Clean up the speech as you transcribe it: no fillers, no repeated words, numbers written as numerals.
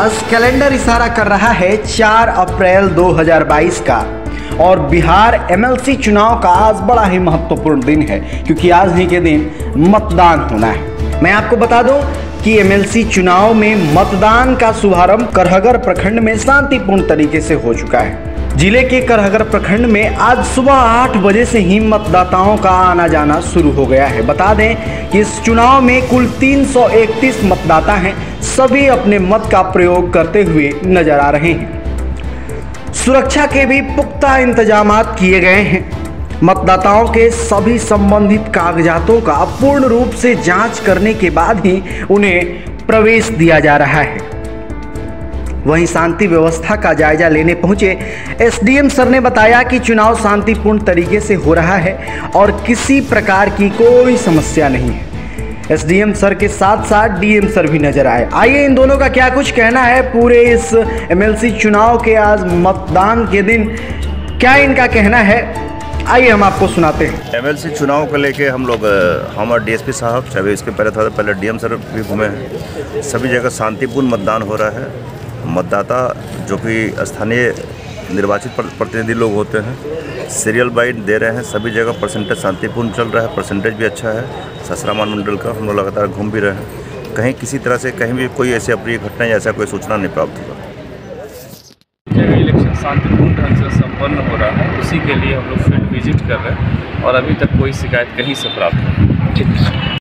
आसपास कैलेंडर इशारा कर रहा है 4 अप्रैल 2022 का और बिहार एमएलसी चुनाव का आज बड़ा ही महत्वपूर्ण दिन है क्योंकि आज ही के दिन मतदान होना है। मैं आपको बता दूं कि एमएलसी चुनाव में मतदान का शुभारंभ करहगर प्रखंड में शांतिपूर्ण तरीके से हो चुका है। जिले के करहगर प्रखंड में आज सुबह 8 बजे से ही मतदाताओं का आना जाना शुरू हो गया है। बता दें कि इस चुनाव में कुल 331 मतदाता हैं, सभी अपने मत का प्रयोग करते हुए नजर आ रहे हैं। सुरक्षा के भी पुख्ता इंतजाम किए गए हैं। मतदाताओं के सभी संबंधित कागजातों का पूर्ण रूप से जांच करने के बाद ही उन्हें प्रवेश दिया जा रहा है। वहीं शांति व्यवस्था का जायजा लेने पहुंचे एसडीएम सर ने बताया कि चुनाव शांतिपूर्ण तरीके से हो रहा है और किसी प्रकार की कोई समस्या नहीं है। एसडीएम सर के साथ साथ डीएम सर भी नजर आए। आइए इन दोनों का क्या कुछ कहना है पूरे इस एमएलसी चुनाव के आज मतदान के दिन, क्या इनका कहना है, आइए हम आपको सुनाते हैं। एमएलसी चुनाव को लेके हम लोग हमारे डीएसपी साहब चाहे इसके पहले डीएम सर भी घूमे हैं। सभी जगह शांतिपूर्ण मतदान हो रहा है। मतदाता जो कि स्थानीय निर्वाचित प्रतिनिधि लोग होते हैं सीरियल बाइट दे रहे हैं। सभी जगह परसेंटेज शांतिपूर्ण चल रहा है, परसेंटेज भी अच्छा है। ससरामान मंडल का हम लोग लगातार घूम भी रहे हैं। कहीं किसी तरह से कहीं भी कोई ऐसी अप्रिय घटना या ऐसा कोई सूचना नहीं प्राप्त हुआ। जगह इलेक्शन शांतिपूर्ण ढंग से संपन्न हो रहा है, उसी के लिए हम लोग फील्ड विजिट कर रहे हैं और अभी तक कोई शिकायत कहीं से प्राप्त नहीं।